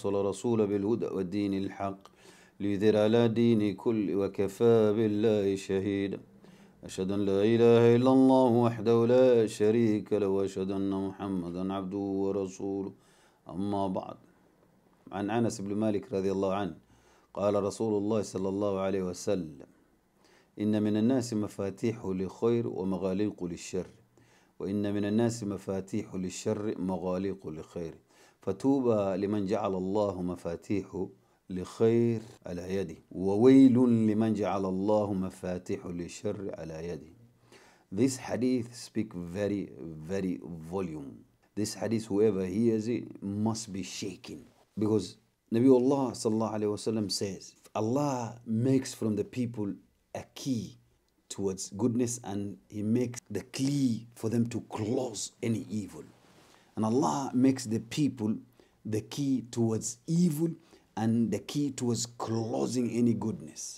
أرسل رسول بالهدى والدين الحق ليظهر على دين كل وكفى بالله شهيدا أشهد أن لا إله إلا الله وحده لا شريك له وأشهد أن محمدا عبده ورسوله أما بعد. عن أنس بن مالك رضي الله عنه قال رسول الله صلى الله عليه وسلم: إن من الناس مفاتيح للخير ومغاليق للشر، وإن من الناس مفاتيح للشر مغاليق للخير، فتوبى لمن جعل الله مفاتيح لخير على يده، وويل لمن جعل الله مفاتيح للشر على يده. This hadith speak very volume. This hadith, whoever hears it must be shaken, because Nabiullah sallallahu alayhi wasallam says, Allah makes from the people a key towards goodness, and He makes the key for them to close any evil. And Allah makes the people the key towards evil and the key towards closing any goodness.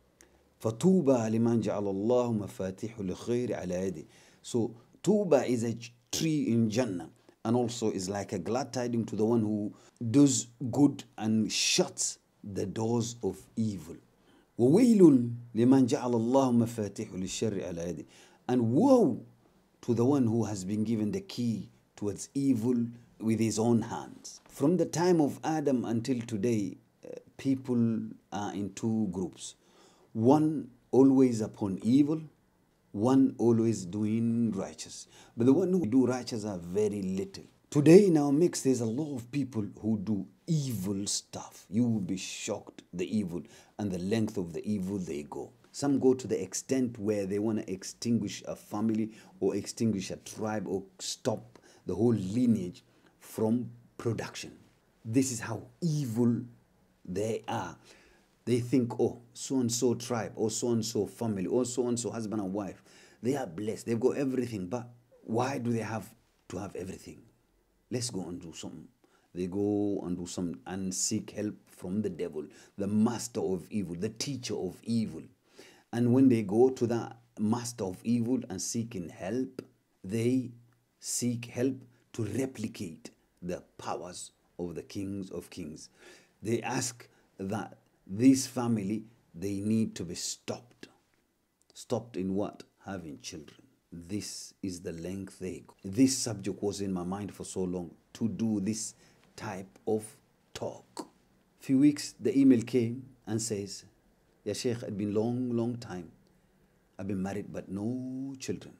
فَتُوبَى لِمَنْ جَعَلَ اللَّهُ مَفَاتِحُ لِخَيْرِ عَلَى يَدِهِ. So Tuba is a tree in Jannah, and also is like a glad tidings to the one who does good and shuts the doors of evil. وَوَيْلٌ لِمَنْ جَعَلَ اللَّهُ مَفَاتِحُ لِلشَّرِّ عَلَى يَدِهِ. And woe to the one who has been given the key towards evil with his own hands. From the time of Adam until today, people are in two groups. One always upon evil, one always doing righteous. But the one who do righteous are very little. Today in our mix, there's a lot of people who do evil stuff. You will be shocked the evil and the length of the evil they go. Some go to the extent where they want to extinguish a family or extinguish a tribe or stop the whole lineage from production. This is how evil they are. They think, oh, so-and-so tribe or so-and-so family or so-and-so husband and wife, they are blessed. They've got everything. But why do they have to have everything? Let's go and do something. They go and do something and seek help from the devil, the master of evil, the teacher of evil. And when they go to the master of evil and seeking help, they seek help to replicate the powers of the kings of kings. They ask that this family, they need to be stopped. Stopped in what? Having children. This is the length they go. This subject was in my mind for so long, to do this type of talk. Few weeks, the email came and says, Ya Sheikh, it's been long time. I've been married but no children.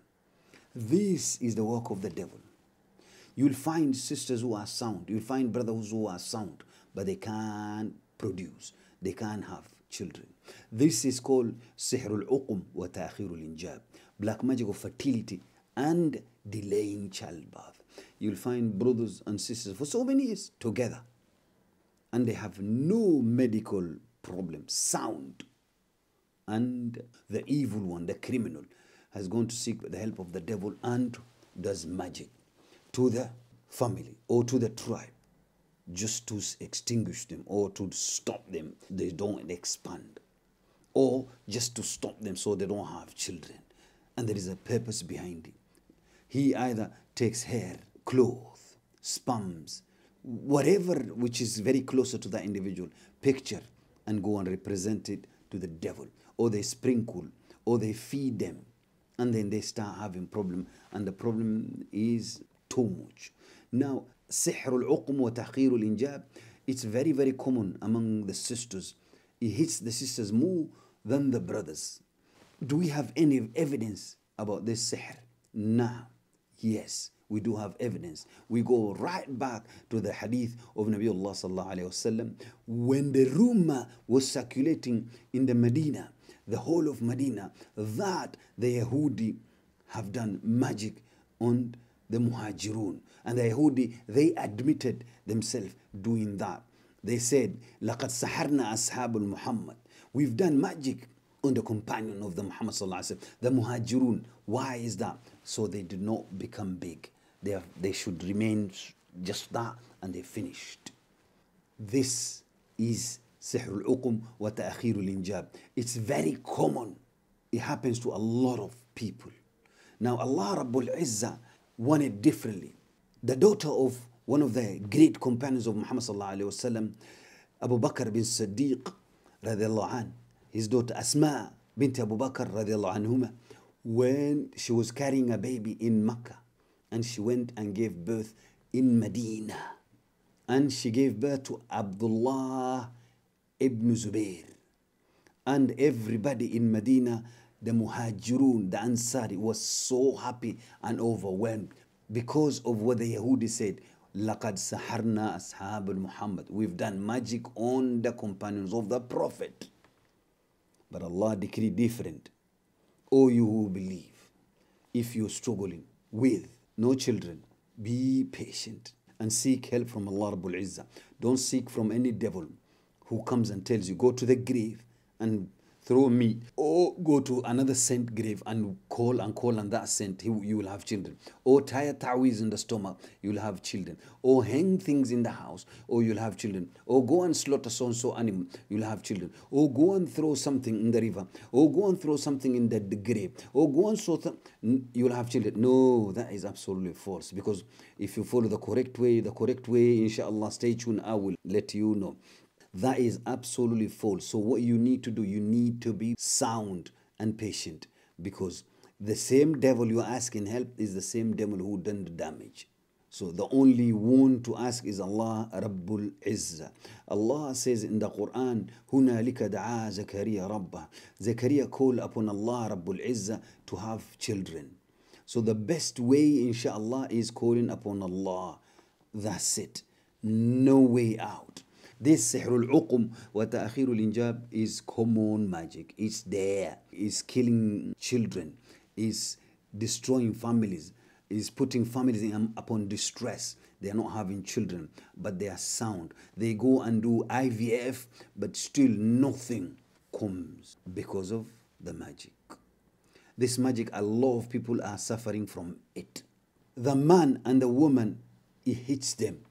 This is the work of the devil. You'll find sisters who are sound. You'll find brothers who are sound, but they can't produce. They can't have children. This is called sihr al-uqm wa ta'khir al-injab, black magic of fertility and delaying childbirth. You'll find brothers and sisters for so many years together, and they have no medical problem, sound. And the evil one, the criminal, has gone to seek the help of the devil and does magic to the family or to the tribe, just to extinguish them or to stop them, they don't expand, or just to stop them so they don't have children. And there is a purpose behind it. He either takes hair, clothes, sperms, whatever which is very closer to that individual, picture, and go and represent it to the devil, or they sprinkle, or they feed them, and then they start having problem, and the problem is too much. Now, sihr al-uqm wa ta'khir al-injab, it's very common among the sisters. It hits the sisters more than the brothers. Do we have any evidence about this sihr? Now, yes, we do have evidence. We go right back to the hadith of Nabiullah sallallahu alayhi wasallam, when the rumor was circulating in the Medina, the whole of Medina, that the Yahudi have done magic on the Muhajirun. And the Yahudi, they admitted themselves doing that. They said, لَقَدْ سَحَرْنَا أَصْحَابُ الْمُحَمَّدِ. We've done magic on the companion of the Muhammad sallallahu alaihi wasallam, the Muhajirun. Why is that? So they did not become big. They should remain just that, and they finished. This is sihr al-uqm wa ta'khir al-injab. It's very common. It happens to a lot of people. Now Allah Rabbul Izzah wanted differently. The daughter of one of the great companions of Muhammad sallallahu alaihi wasallam, Abu Bakr bin Siddiq radiallahu anh, his daughter Asma bint Abu Bakr radiallahu anhuma, when she was carrying a baby in Mecca, and she went and gave birth in Medina, and she gave birth to Abdullah ibn Zubair, and everybody in Medina, the Muhajirun, the Ansari, was so happy and overwhelmed because of what the Yahudi said. لَقَدْ سَحَرْنَا أَصْحَابَ Muhammad. We've done magic on the companions of the Prophet. But Allah decreed different. O you who believe, if you're struggling with no children, be patient and seek help from Allah Rabbul Izzah. Don't seek from any devil who comes and tells you, go to the grave and throw meat, or go to another saint grave and call on that saint, you will have children. Or tie a ta'weez in the stomach, you will have children. Or hang things in the house, or you'll have children. Or go and slaughter so-and-so animal, you'll have children. Or go and throw something in the river, or go and throw something in the grave, or go and you'll have children. No, that is absolutely false. Because if you follow the correct way, inshallah, stay tuned, I will let you know. That is absolutely false. So what you need to do, you need to be sound and patient, because the same devil you're asking help is the same devil who done the damage. So the only one to ask is Allah Rabbul Izzah. Allah says in the Quran, هُنَالِكَ دَعَا زَكَرِيَّا رَبَّهُ. Zakaria called upon Allah Rabbul Izzah to have children. So the best way, inshallah, is calling upon Allah. That's it. No way out. This sihrul uqum wa ta'khirul injab is common magic. It's there. It's killing children. It's destroying families. It's putting families upon distress. They are not having children, but they are sound. They go and do IVF, but still nothing comes because of the magic. This magic, a lot of people are suffering from it. The man and the woman, it hits them.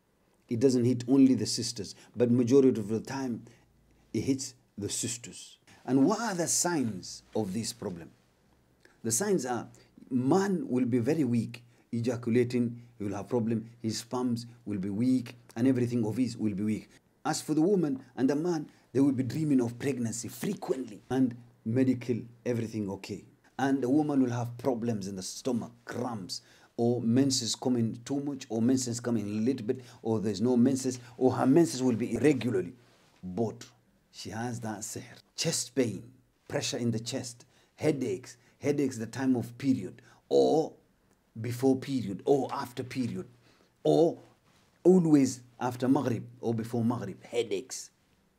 It doesn't hit only the sisters, but majority of the time, it hits the sisters. And what are the signs of this problem? The signs are, man will be very weak, ejaculating, he will have problem, his sperms will be weak, and everything of his will be weak. As for the woman and the man, they will be dreaming of pregnancy frequently, and medical, everything okay. And the woman will have problems in the stomach, cramps, or menses coming too much, or menses coming a little bit, or there's no menses, or her menses will be irregularly. But she has that sihr. Chest pain, pressure in the chest, headaches the time of period, or before period, or after period, or always after Maghrib or before Maghrib, headaches,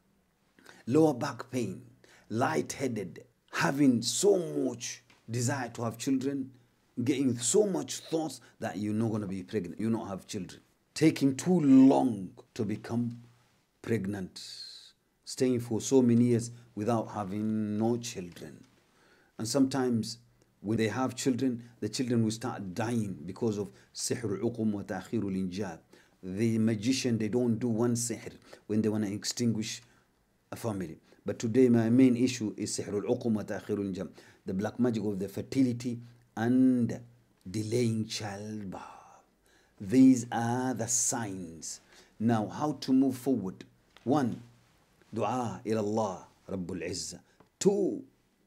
lower back pain, lightheaded, having so much desire to have children, getting so much thoughts that you're not going to be pregnant, you not have children. Taking too long to become pregnant. Staying for so many years without having no children. And sometimes when they have children, the children will start dying because of sihr uqum wa ta'khirul injab. The magician, they don't do one sihr when they want to extinguish a family. But today my main issue is sihr uqum wa ta'khirul injab. The black magic of the fertility and delaying childbirth. These are the signs. Now, how to move forward? 1. Dua ila Allah Rabbul Izzah. 2.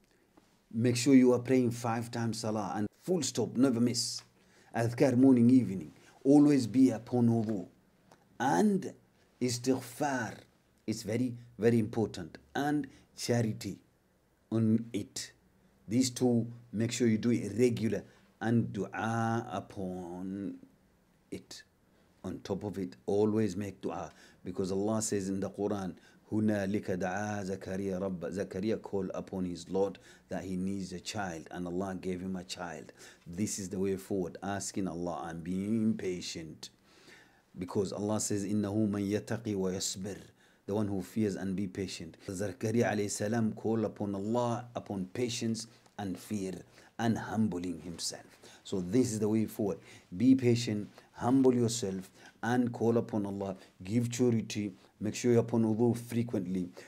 Make sure you are praying 5 times salah and full stop, never miss. Adhkar morning, evening. Always be upon wudu. And istighfar. It's very, very important. And charity on it. These 2, make sure you do it regular, and dua upon it. On top of it, always make dua, because Allah says in the Quran, هُنَالِكَ دَعَا زَكَرِيَّا رَبَّ. Zakaria called upon his Lord that he needs a child, and Allah gave him a child. This is the way forward, asking Allah and being patient. Because Allah says, إِنَّهُ مَنْ يَتَقِي وَيَصْبِرْ. The one who fears and be patient. Zakaria alayhi salam called upon Allah upon patience and fear and humbling himself. So this is the way forward. Be patient, humble yourself, and call upon Allah. Give charity. Make sure you're upon wudu frequently.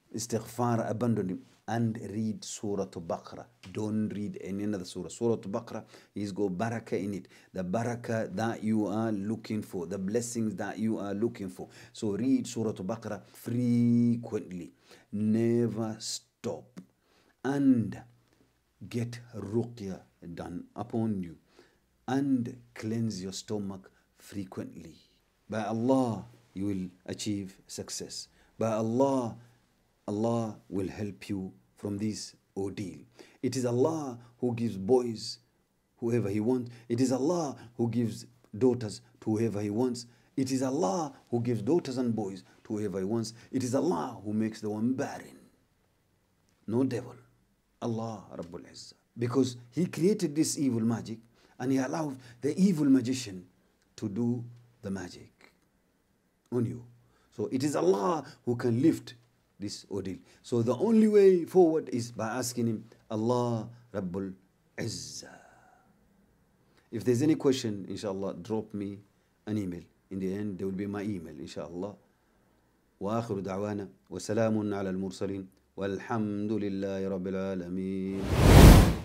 istighfar, abandon him, and read Surah Baqarah. Don't read any other surah. Surah Baqarah is got barakah in it. The barakah that you are looking for, the blessings that you are looking for. So read Surah Baqarah frequently. Never stop. And get Ruqya done upon you. And cleanse your stomach frequently. By Allah, you will achieve success. By Allah, Allah will help you from this ordeal. It is Allah who gives boys whoever He wants. It is Allah who gives daughters to whoever He wants. It is Allah who gives daughters and boys to whoever He wants. It is Allah who makes the one barren. No devil. Allah Rabbul Izzah. Because He created this evil magic and He allowed the evil magician to do the magic on you. So it is Allah who can lift this ordeal. So the only way forward is by asking Him, Allah Rabbul Izzah. If there's any question, inshallah, drop me an email. In the end, there will be my email, inshallah. وآخر دعوانا وسلام على المرسلين والحمد لله رب العالمين.